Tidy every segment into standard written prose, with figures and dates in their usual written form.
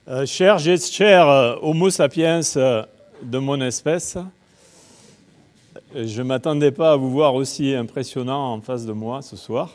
Chers Homo sapiens de mon espèce, je ne m'attendais pas à vous voir aussi impressionnant en face de moi ce soir.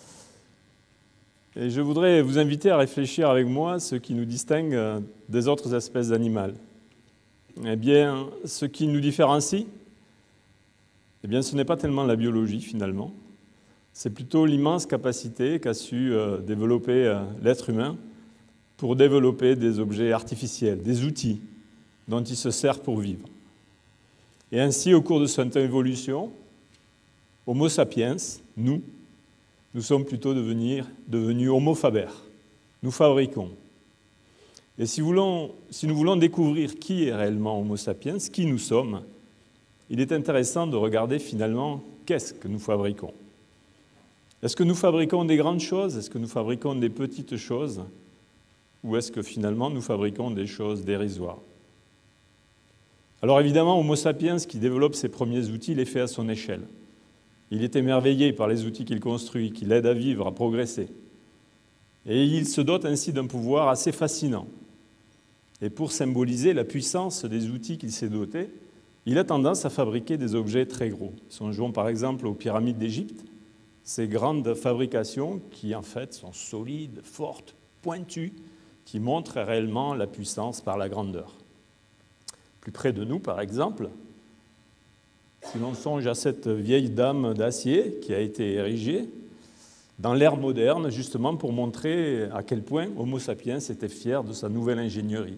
Et je voudrais vous inviter à réfléchir avec moi ce qui nous distingue des autres espèces animales. Eh bien, ce qui nous différencie, eh bien, ce n'est pas tellement la biologie finalement, c'est plutôt l'immense capacité qu'a su développer l'être humain pour développer des objets artificiels, des outils dont il se sert pour vivre. Et ainsi, au cours de cette évolution, Homo sapiens, nous sommes plutôt devenus Homo faber. Nous fabriquons. Et si nous voulons découvrir qui est réellement Homo sapiens, qui nous sommes, il est intéressant de regarder finalement qu'est-ce que nous fabriquons. Est-ce que nous fabriquons des grandes choses? Est-ce que nous fabriquons des petites choses? Ou est-ce que finalement nous fabriquons des choses dérisoires? Alors évidemment, Homo sapiens qui développe ses premiers outils les fait à son échelle. Il est émerveillé par les outils qu'il construit, qui l'aident à vivre, à progresser. Et il se dote ainsi d'un pouvoir assez fascinant. Et pour symboliser la puissance des outils qu'il s'est dotés, il a tendance à fabriquer des objets très gros. Songeons par exemple aux pyramides d'Égypte, ces grandes fabrications qui en fait sont solides, fortes, pointues, qui montrent réellement la puissance par la grandeur. Plus près de nous, par exemple, si l'on songe à cette vieille dame d'acier qui a été érigée dans l'ère moderne, justement pour montrer à quel point Homo sapiens était fier de sa nouvelle ingénierie.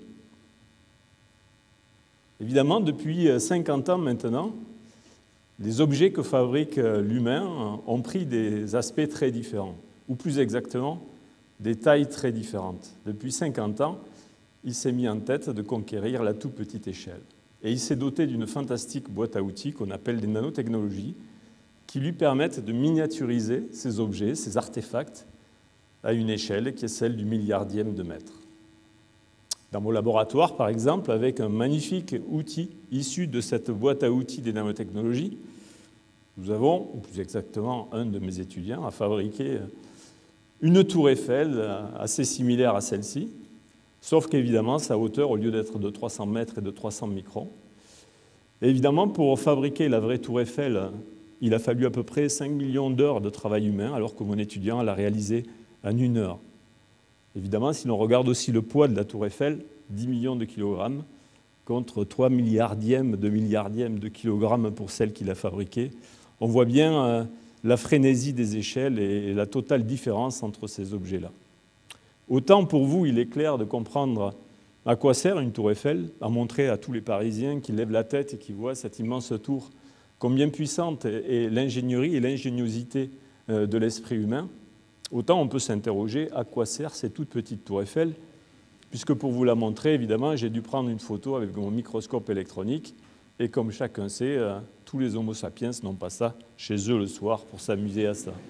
Évidemment, depuis 50 ans maintenant, les objets que fabrique l'humain ont pris des aspects très différents, ou plus exactement, des tailles très différentes. Depuis 50 ans, il s'est mis en tête de conquérir la toute petite échelle. Et il s'est doté d'une fantastique boîte à outils qu'on appelle des nanotechnologies, qui lui permettent de miniaturiser ces objets, ces artefacts, à une échelle qui est celle du milliardième de mètre. Dans mon laboratoire, par exemple, avec un magnifique outil issu de cette boîte à outils des nanotechnologies, nous avons, ou plus exactement un de mes étudiants, a fabriqué une tour Eiffel assez similaire à celle-ci, sauf qu'évidemment, sa hauteur, au lieu d'être de 300 mètres, est de 300 microns. Et évidemment, pour fabriquer la vraie tour Eiffel, il a fallu à peu près 5 millions d'heures de travail humain, alors que mon étudiant l'a réalisé en 1 heure. Évidemment, si l'on regarde aussi le poids de la tour Eiffel, 10 millions de kilogrammes, contre 3 milliardièmes de kilogrammes pour celle qu'il a fabriquée, on voit bien la frénésie des échelles et la totale différence entre ces objets-là. Autant pour vous, il est clair de comprendre à quoi sert une tour Eiffel, à montrer à tous les Parisiens qui lèvent la tête et qui voient cette immense tour, combien puissante est l'ingénierie et l'ingéniosité de l'esprit humain. Autant on peut s'interroger à quoi sert cette toute petite tour Eiffel, puisque pour vous la montrer, évidemment, j'ai dû prendre une photo avec mon microscope électronique, et comme chacun sait, tous les Homo sapiens n'ont pas ça chez eux le soir pour s'amuser à ça.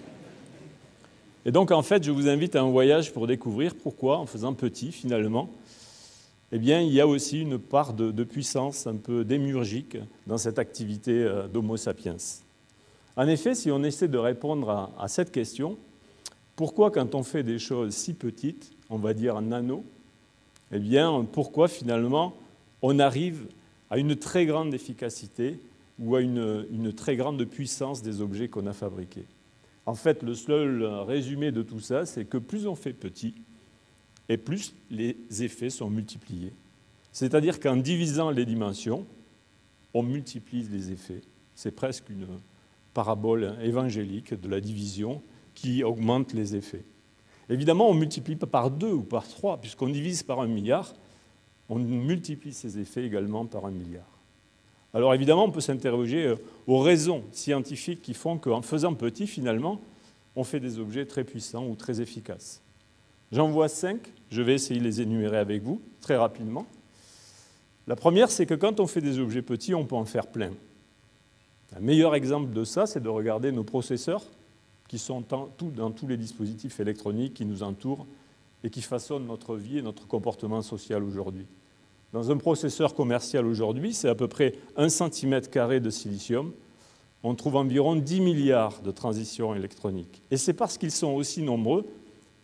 Et donc, en fait, je vous invite à un voyage pour découvrir pourquoi, en faisant petit, finalement, eh bien, il y a aussi une part de puissance un peu démiurgique dans cette activité d'Homo sapiens. En effet, si on essaie de répondre à cette question, pourquoi, quand on fait des choses si petites, on va dire nano, eh bien, pourquoi, finalement, on arrive à une très grande efficacité ou à une très grande puissance des objets qu'on a fabriqués. En fait, le seul résumé de tout ça, c'est que plus on fait petit, et plus les effets sont multipliés. C'est-à-dire qu'en divisant les dimensions, on multiplie les effets. C'est presque une parabole évangélique de la division qui augmente les effets. Évidemment, on ne multiplie pas par 2 ou par 3, puisqu'on divise par 1 milliard, on multiplie ces effets également par 1 milliard. Alors évidemment, on peut s'interroger aux raisons scientifiques qui font qu'en faisant petit, finalement, on fait des objets très puissants ou très efficaces. J'en vois 5, je vais essayer de les énumérer avec vous, très rapidement. La première, c'est que quand on fait des objets petits, on peut en faire plein. Un meilleur exemple de ça, c'est de regarder nos processeurs, qui sont dans tous les dispositifs électroniques qui nous entourent et qui façonnent notre vie et notre comportement social aujourd'hui. Dans un processeur commercial aujourd'hui, c'est à peu près 1 cm² de silicium. On trouve environ 10 milliards de transitions électroniques. Et c'est parce qu'ils sont aussi nombreux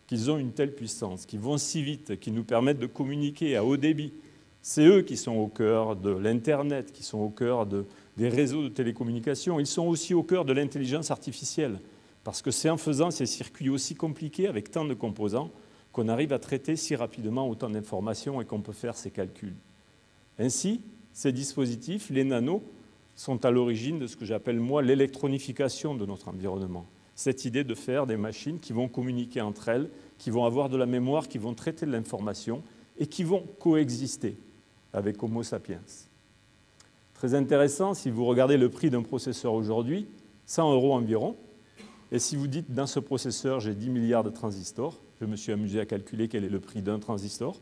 qu'ils ont une telle puissance, qu'ils vont si vite, qu'ils nous permettent de communiquer à haut débit. C'est eux qui sont au cœur de l'Internet, qui sont au cœur des réseaux de télécommunications. Ils sont aussi au cœur de l'intelligence artificielle, parce que c'est en faisant ces circuits aussi compliqués, avec tant de composants, qu'on arrive à traiter si rapidement autant d'informations et qu'on peut faire ces calculs. Ainsi, ces dispositifs, les nanos, sont à l'origine de ce que j'appelle, moi, l'électronification de notre environnement. Cette idée de faire des machines qui vont communiquer entre elles, qui vont avoir de la mémoire, qui vont traiter de l'information et qui vont coexister avec Homo sapiens. Très intéressant, si vous regardez le prix d'un processeur aujourd'hui, 100 € environ, et si vous dites dans ce processeur j'ai 10 milliards de transistors, je me suis amusé à calculer quel est le prix d'un transistor,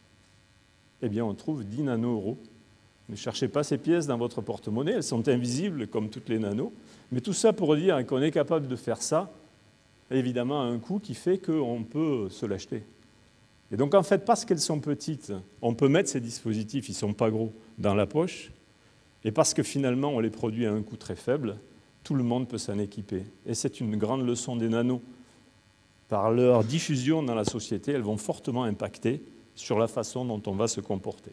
eh bien on trouve 10 nano-euros. Ne cherchez pas ces pièces dans votre porte-monnaie, elles sont invisibles comme toutes les nanos. Mais tout ça pour dire qu'on est capable de faire ça, évidemment à un coût qui fait qu'on peut se l'acheter. Et donc en fait, parce qu'elles sont petites, on peut mettre ces dispositifs, ils ne sont pas gros, dans la poche. Et parce que finalement on les produit à un coût très faible, tout le monde peut s'en équiper. Et c'est une grande leçon des nanos. Par leur diffusion dans la société, elles vont fortement impacter sur la façon dont on va se comporter.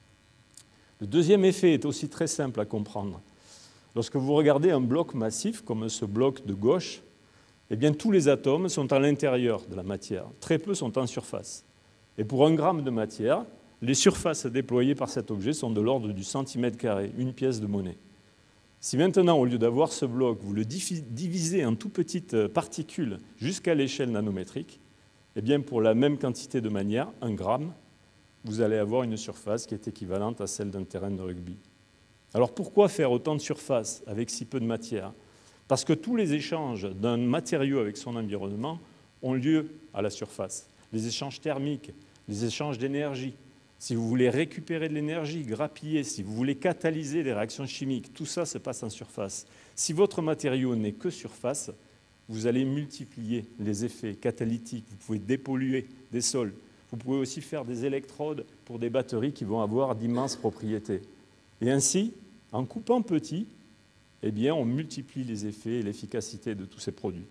Le deuxième effet est aussi très simple à comprendre. Lorsque vous regardez un bloc massif, comme ce bloc de gauche, eh bien, tous les atomes sont à l'intérieur de la matière. Très peu sont en surface. Et pour 1 gramme de matière, les surfaces déployées par cet objet sont de l'ordre du centimètre carré, une pièce de monnaie. Si maintenant, au lieu d'avoir ce bloc, vous le divisez en tout petites particules jusqu'à l'échelle nanométrique, eh bien, pour la même quantité de matière, 1 gramme, vous allez avoir une surface qui est équivalente à celle d'un terrain de rugby. Alors pourquoi faire autant de surface avec si peu de matière? Parce que tous les échanges d'un matériau avec son environnement ont lieu à la surface. Les échanges thermiques, les échanges d'énergie. Si vous voulez récupérer de l'énergie, grappiller, si vous voulez catalyser des réactions chimiques, tout ça se passe en surface. Si votre matériau n'est que surface, vous allez multiplier les effets catalytiques. Vous pouvez dépolluer des sols. Vous pouvez aussi faire des électrodes pour des batteries qui vont avoir d'immenses propriétés. Et ainsi, en coupant petit, eh bien, on multiplie les effets et l'efficacité de tous ces produits.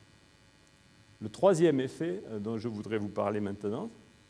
Le troisième effet dont je voudrais vous parler maintenant,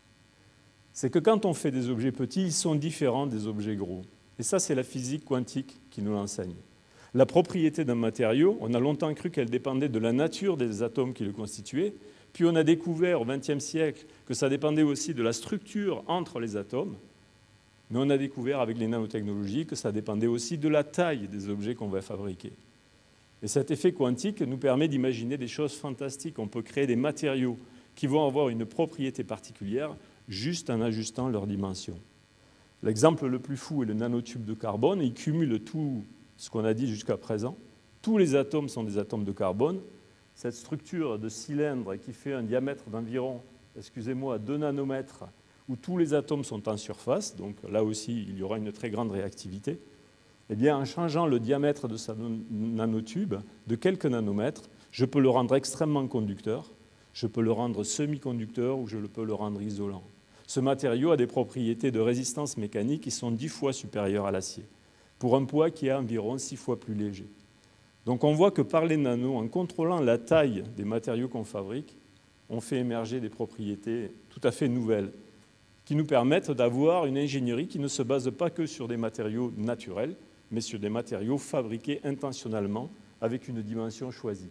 c'est que quand on fait des objets petits, ils sont différents des objets gros. Et ça, c'est la physique quantique qui nous l'enseigne. La propriété d'un matériau, on a longtemps cru qu'elle dépendait de la nature des atomes qui le constituaient, puis on a découvert au XXe siècle que ça dépendait aussi de la structure entre les atomes, mais on a découvert avec les nanotechnologies que ça dépendait aussi de la taille des objets qu'on va fabriquer. Et cet effet quantique nous permet d'imaginer des choses fantastiques. On peut créer des matériaux qui vont avoir une propriété particulière juste en ajustant leur dimension. L'exemple le plus fou est le nanotube de carbone. Il cumule tout ce qu'on a dit jusqu'à présent. Tous les atomes sont des atomes de carbone. Cette structure de cylindre qui fait un diamètre d'environ, 2 nanomètres, où tous les atomes sont en surface, donc là aussi il y aura une très grande réactivité, eh bien en changeant le diamètre de sa nanotube de quelques nanomètres, je peux le rendre extrêmement conducteur, je peux le rendre semi-conducteur ou je peux le rendre isolant. Ce matériau a des propriétés de résistance mécanique qui sont 10 fois supérieures à l'acier, pour un poids qui est environ 6 fois plus léger. Donc on voit que par les nanos, en contrôlant la taille des matériaux qu'on fabrique, on fait émerger des propriétés tout à fait nouvelles qui nous permettent d'avoir une ingénierie qui ne se base pas que sur des matériaux naturels, mais sur des matériaux fabriqués intentionnellement avec une dimension choisie.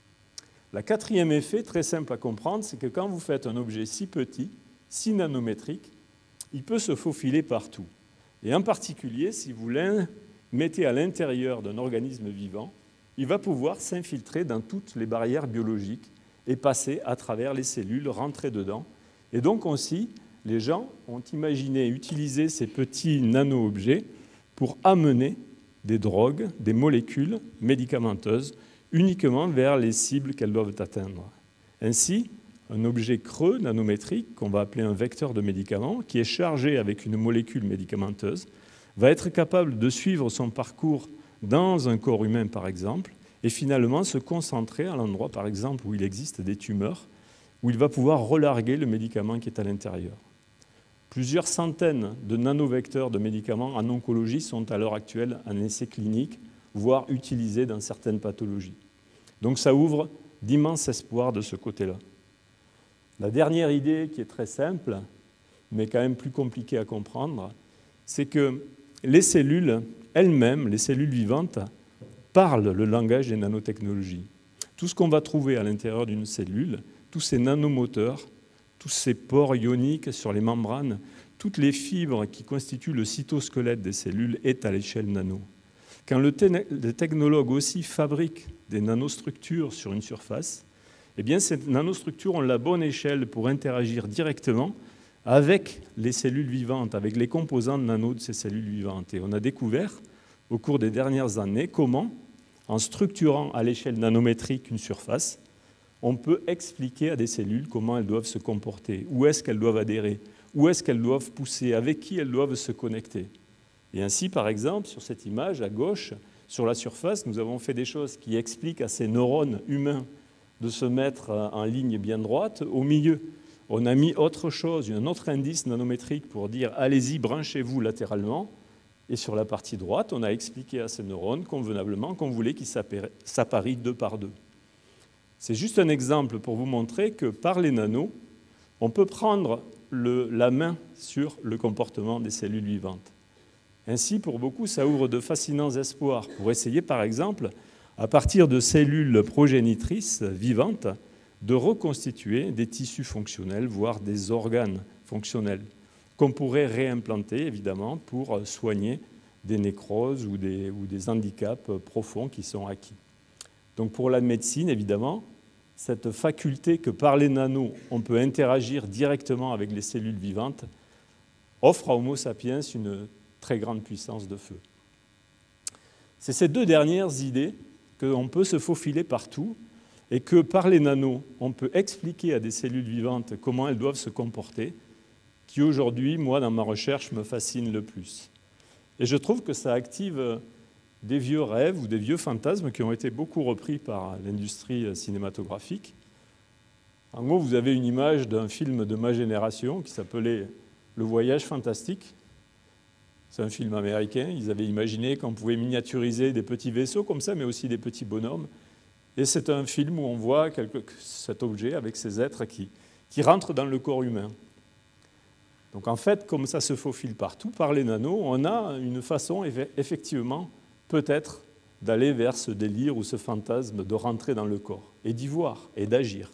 Le quatrième effet, très simple à comprendre, c'est que quand vous faites un objet si petit, si nanométrique, il peut se faufiler partout. Et en particulier, si vous le mettez à l'intérieur d'un organisme vivant, il va pouvoir s'infiltrer dans toutes les barrières biologiques et passer à travers les cellules, rentrer dedans. Et donc aussi, les gens ont imaginé utiliser ces petits nano-objets pour amener des drogues, des molécules médicamenteuses uniquement vers les cibles qu'elles doivent atteindre. Ainsi, un objet creux nanométrique, qu'on va appeler un vecteur de médicament, qui est chargé avec une molécule médicamenteuse, va être capable de suivre son parcours dans un corps humain, par exemple, et finalement se concentrer à l'endroit, par exemple, où il existe des tumeurs, où il va pouvoir relarguer le médicament qui est à l'intérieur. Plusieurs centaines de nanovecteurs de médicaments en oncologie sont à l'heure actuelle en essai clinique, voire utilisés dans certaines pathologies. Donc ça ouvre d'immenses espoirs de ce côté-là. La dernière idée, qui est très simple, mais quand même plus compliquée à comprendre, c'est que les cellules elles-mêmes, les cellules vivantes, parlent le langage des nanotechnologies. Tout ce qu'on va trouver à l'intérieur d'une cellule, tous ces nanomoteurs, tous ces pores ioniques sur les membranes, toutes les fibres qui constituent le cytosquelette des cellules est à l'échelle nano. Quand le technologue aussi fabrique des nanostructures sur une surface, eh bien ces nanostructures ont la bonne échelle pour interagir directement avec les cellules vivantes, avec les composants nano de ces cellules vivantes. Et on a découvert au cours des dernières années comment, en structurant à l'échelle nanométrique une surface, on peut expliquer à des cellules comment elles doivent se comporter, où est-ce qu'elles doivent adhérer, où est-ce qu'elles doivent pousser, avec qui elles doivent se connecter. Et ainsi, par exemple, sur cette image à gauche, sur la surface, nous avons fait des choses qui expliquent à ces neurones humains de se mettre en ligne bien droite. Au milieu, on a mis autre chose, un autre indice nanométrique pour dire « allez-y, branchez-vous latéralement ». Et sur la partie droite, on a expliqué à ces neurones convenablement qu'on voulait qu'ils s'apparient deux par deux. C'est juste un exemple pour vous montrer que par les nanos, on peut prendre la main sur le comportement des cellules vivantes. Ainsi, pour beaucoup, ça ouvre de fascinants espoirs pour essayer, par exemple, à partir de cellules progénitrices vivantes, de reconstituer des tissus fonctionnels, voire des organes fonctionnels, qu'on pourrait réimplanter, évidemment, pour soigner des nécroses ou des handicaps profonds qui sont acquis. Donc pour la médecine, évidemment, cette faculté que par les nanos, on peut interagir directement avec les cellules vivantes, offre à Homo sapiens une très grande puissance de feu. C'est ces deux dernières idées qu'on peut se faufiler partout et que par les nanos, on peut expliquer à des cellules vivantes comment elles doivent se comporter, qui aujourd'hui, moi, dans ma recherche, me fascine le plus. Et je trouve que ça active des vieux rêves ou des vieux fantasmes qui ont été beaucoup repris par l'industrie cinématographique. En gros, vous avez une image d'un film de ma génération qui s'appelait « Le voyage fantastique ». C'est un film américain. Ils avaient imaginé qu'on pouvait miniaturiser des petits vaisseaux comme ça, mais aussi des petits bonhommes. Et c'est un film où on voit cet objet avec ces êtres qui rentrent dans le corps humain. Donc en fait, comme ça se faufile partout, par les nanos, on a une façon, effectivement, peut-être, d'aller vers ce délire ou ce fantasme de rentrer dans le corps, et d'y voir, et d'agir.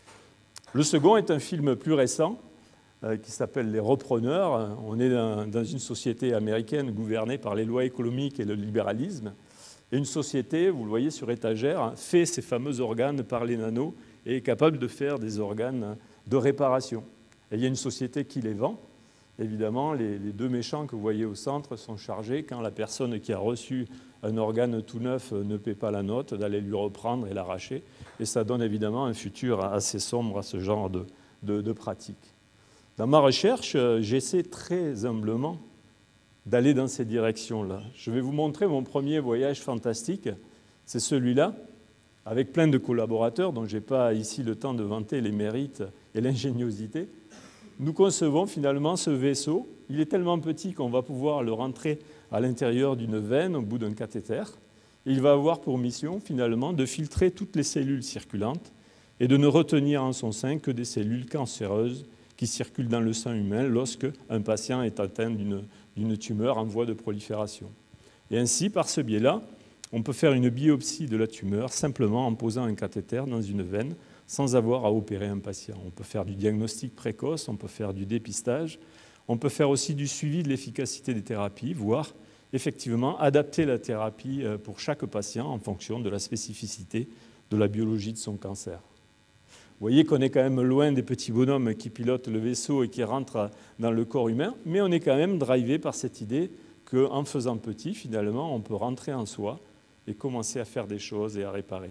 Le second est un film plus récent, qui s'appelle « Les Repreneurs ». On est dans une société américaine gouvernée par les lois économiques et le libéralisme. Et une société, vous le voyez sur étagère, fait ces fameux organes par les nanos et est capable de faire des organes de réparation. Et il y a une société qui les vend. Évidemment, les deux méchants que vous voyez au centre sont chargés, quand la personne qui a reçu un organe tout neuf ne paie pas la note, d'aller lui reprendre et l'arracher. Et ça donne évidemment un futur assez sombre à ce genre de pratique. Dans ma recherche, j'essaie très humblement d'aller dans ces directions-là. Je vais vous montrer mon premier voyage fantastique. C'est celui-là, avec plein de collaborateurs dont je n'ai pas ici le temps de vanter les mérites et l'ingéniosité. Nous concevons finalement ce vaisseau. Il est tellement petit qu'on va pouvoir le rentrer à l'intérieur d'une veine au bout d'un cathéter. Et il va avoir pour mission finalement de filtrer toutes les cellules circulantes et de ne retenir en son sein que des cellules cancéreuses qui circulent dans le sang humain lorsque un patient est atteint d'une tumeur en voie de prolifération. Et ainsi, par ce biais-là, on peut faire une biopsie de la tumeur simplement en posant un cathéter dans une veine sans avoir à opérer un patient. On peut faire du diagnostic précoce, on peut faire du dépistage, on peut faire aussi du suivi de l'efficacité des thérapies, voire effectivement adapter la thérapie pour chaque patient en fonction de la spécificité de la biologie de son cancer. Vous voyez qu'on est quand même loin des petits bonhommes qui pilotent le vaisseau et qui rentrent dans le corps humain, mais on est quand même drivé par cette idée qu'en faisant petit, finalement, on peut rentrer en soi et commencer à faire des choses et à réparer.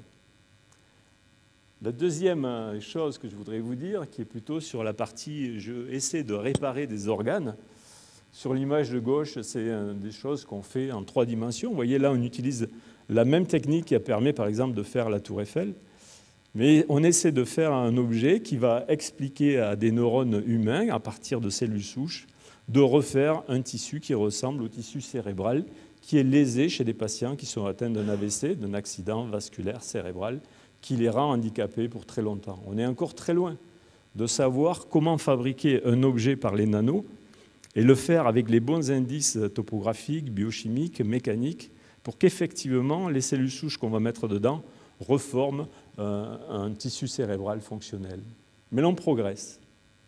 La deuxième chose que je voudrais vous dire, qui est plutôt sur la partie « je essaie de réparer des organes », sur l'image de gauche, c'est des choses qu'on fait en 3 dimensions. Vous voyez là, on utilise la même technique qui permet par exemple de faire la Tour Eiffel. Mais on essaie de faire un objet qui va expliquer à des neurones humains, à partir de cellules souches, de refaire un tissu qui ressemble au tissu cérébral, qui est lésé chez des patients qui sont atteints d'un AVC, d'un accident vasculaire cérébral, qui les rend handicapés pour très longtemps. On est encore très loin de savoir comment fabriquer un objet par les nanos et le faire avec les bons indices topographiques, biochimiques, mécaniques, pour qu'effectivement les cellules souches qu'on va mettre dedans reforment un tissu cérébral fonctionnel. Mais l'on progresse.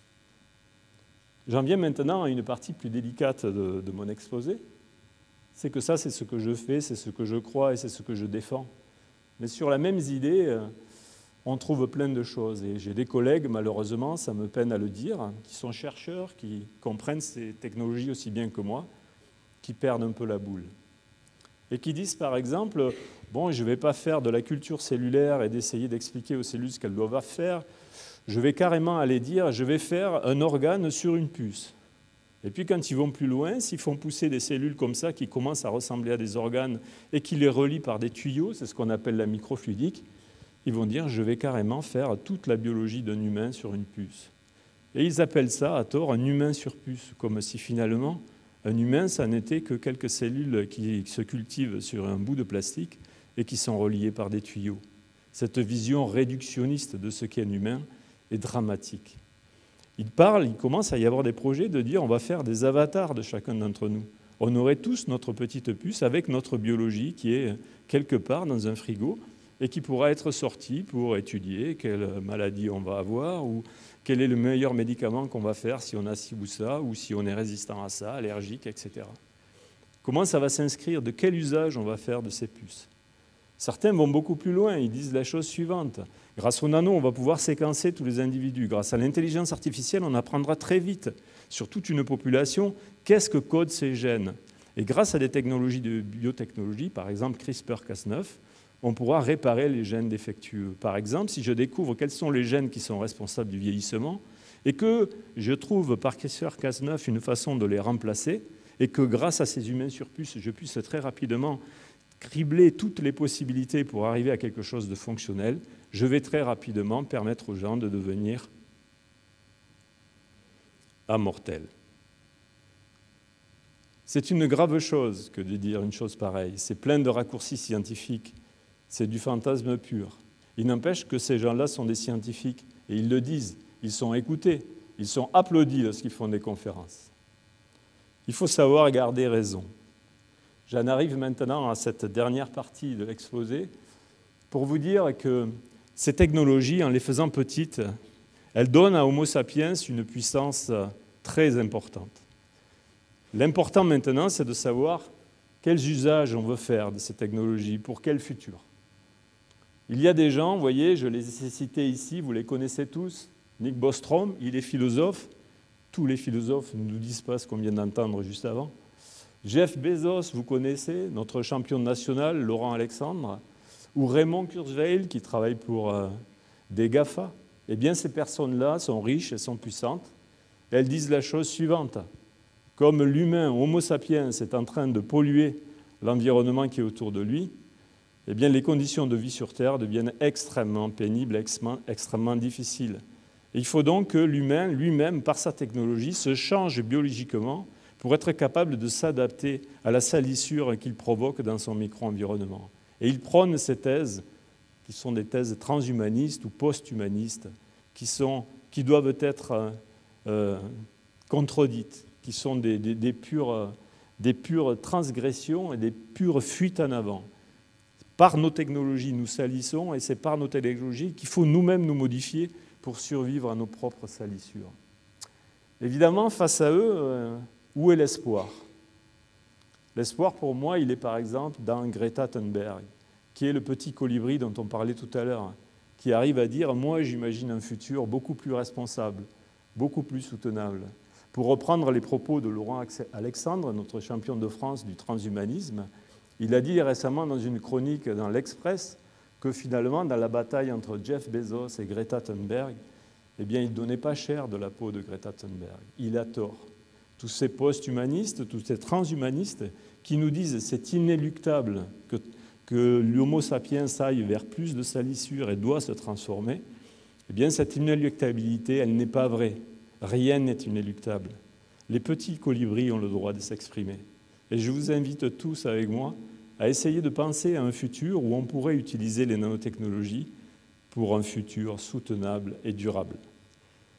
J'en viens maintenant à une partie plus délicate de mon exposé. C'est que ça, c'est ce que je fais, c'est ce que je crois et c'est ce que je défends. Mais sur la même idée, on trouve plein de choses. Et j'ai des collègues, malheureusement, ça me peine à le dire, qui sont chercheurs, qui comprennent ces technologies aussi bien que moi, qui perdent un peu la boule. Et qui disent, par exemple, bon, je ne vais pas faire de la culture cellulaire et d'essayer d'expliquer aux cellules ce qu'elles doivent faire. Je vais carrément aller dire, je vais faire un organe sur une puce. Et puis quand ils vont plus loin, s'ils font pousser des cellules comme ça, qui commencent à ressembler à des organes et qui les relient par des tuyaux, c'est ce qu'on appelle la microfluidique, ils vont dire, je vais carrément faire toute la biologie d'un humain sur une puce. Et ils appellent ça, à tort, un humain sur puce, comme si finalement, un humain, ça n'était que quelques cellules qui se cultivent sur un bout de plastique et qui sont reliées par des tuyaux. Cette vision réductionniste de ce qu'est un humain est dramatique. Il commence à y avoir des projets de dire on va faire des avatars de chacun d'entre nous. On aurait tous notre petite puce avec notre biologie qui est quelque part dans un frigo et qui pourra être sortie pour étudier quelle maladie on va avoir ou quel est le meilleur médicament qu'on va faire si on a ci ou ça, ou si on est résistant à ça, allergique, etc. Comment ça va s'inscrire? De quel usage on va faire de ces puces? Certains vont beaucoup plus loin, ils disent la chose suivante. Grâce aux nano, on va pouvoir séquencer tous les individus. Grâce à l'intelligence artificielle, on apprendra très vite, sur toute une population, qu'est-ce que codent ces gènes. Et grâce à des technologies de biotechnologie, par exemple CRISPR-Cas9, on pourra réparer les gènes défectueux. Par exemple, si je découvre quels sont les gènes qui sont responsables du vieillissement et que je trouve par CRISPR-Cas9 une façon de les remplacer et que grâce à ces humains sur puce, je puisse très rapidement cribler toutes les possibilités pour arriver à quelque chose de fonctionnel, je vais très rapidement permettre aux gens de devenir immortels. C'est une grave chose que de dire une chose pareille. C'est plein de raccourcis scientifiques. C'est du fantasme pur. Il n'empêche que ces gens-là sont des scientifiques et ils le disent. Ils sont écoutés, ils sont applaudis lorsqu'ils font des conférences. Il faut savoir garder raison. J'en arrive maintenant à cette dernière partie de l'exposé pour vous dire que ces technologies, en les faisant petites, elles donnent à Homo sapiens une puissance très importante. L'important maintenant, c'est de savoir quels usages on veut faire de ces technologies, pour quel futur. Il y a des gens, vous voyez, je les ai cités ici, vous les connaissez tous. Nick Bostrom, il est philosophe. Tous les philosophes ne nous disent pas ce qu'on vient d'entendre juste avant. Jeff Bezos, vous connaissez, notre champion national, Laurent Alexandre, ou Raymond Kurzweil, qui travaille pour des GAFA. Eh bien, ces personnes-là sont riches, elles sont puissantes, et elles disent la chose suivante. Comme l'humain, Homo sapiens, est en train de polluer l'environnement qui est autour de lui, eh bien, les conditions de vie sur Terre deviennent extrêmement pénibles, extrêmement difficiles. Et il faut donc que l'humain, lui-même, par sa technologie, se change biologiquement pour être capable de s'adapter à la salissure qu'il provoque dans son micro-environnement. Et il prône ces thèses, qui sont des thèses transhumanistes ou post-humanistes, qui doivent être contredites, qui sont des pures transgressions et des pures fuites en avant. Par nos technologies, nous salissons, et c'est par nos technologies qu'il faut nous-mêmes nous modifier pour survivre à nos propres salissures. Évidemment, face à eux, où est l'espoir? L'espoir, pour moi, il est par exemple dans Greta Thunberg, qui est le petit colibri dont on parlait tout à l'heure, qui arrive à dire « moi, j'imagine un futur beaucoup plus responsable, beaucoup plus soutenable ». Pour reprendre les propos de Laurent Alexandre, notre champion de France du transhumanisme, il a dit récemment dans une chronique dans l'Express que finalement, dans la bataille entre Jeff Bezos et Greta Thunberg, eh bien, il ne donnait pas cher de la peau de Greta Thunberg. Il a tort. Tous ces post-humanistes, tous ces transhumanistes qui nous disent c'est inéluctable que l'Homo sapiens aille vers plus de salissure et doit se transformer, eh bien, cette inéluctabilité, elle n'est pas vraie. Rien n'est inéluctable. Les petits colibris ont le droit de s'exprimer. Et je vous invite tous avec moi à essayer de penser à un futur où on pourrait utiliser les nanotechnologies pour un futur soutenable et durable.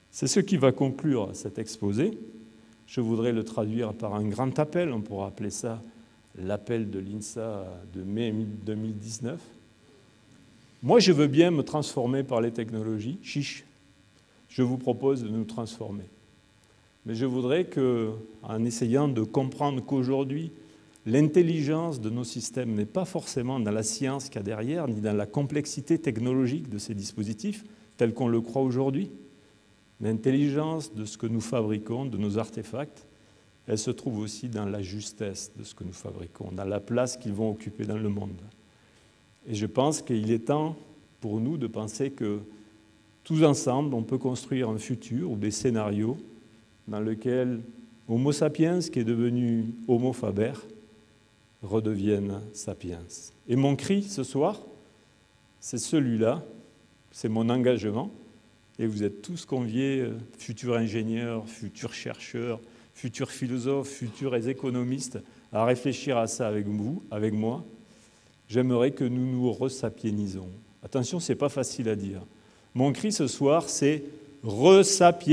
C'est ce qui va conclure cet exposé. Je voudrais le traduire par un grand appel, on pourra appeler ça l'appel de l'INSA de mai 2019. Moi, je veux bien me transformer par les technologies, chiche. Je vous propose de nous transformer. Mais je voudrais qu'en essayant de comprendre qu'aujourd'hui, l'intelligence de nos systèmes n'est pas forcément dans la science qu'il y a derrière, ni dans la complexité technologique de ces dispositifs, tels qu'on le croit aujourd'hui. L'intelligence de ce que nous fabriquons, de nos artefacts, elle se trouve aussi dans la justesse de ce que nous fabriquons, dans la place qu'ils vont occuper dans le monde. Et je pense qu'il est temps pour nous de penser que tous ensemble, on peut construire un futur ou des scénarios dans lesquels Homo sapiens, qui est devenu Homo faber, redevienne sapiens. Et mon cri ce soir, c'est celui-là, c'est mon engagement, et vous êtes tous conviés, futurs ingénieurs, futurs chercheurs, futurs philosophes, futurs économistes, à réfléchir à ça avec vous, avec moi. J'aimerais que nous nous resapiénisons. Attention, ce n'est pas facile à dire. Mon cri ce soir, c'est « resapiénisons-nous ».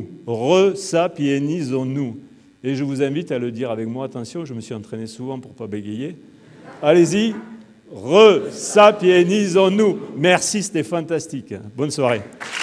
Resapiénisons-nous. Et je vous invite à le dire avec moi. Attention, je me suis entraîné souvent pour ne pas bégayer. Allez-y, resapiénisons-nous. Merci, c'était fantastique. Bonne soirée.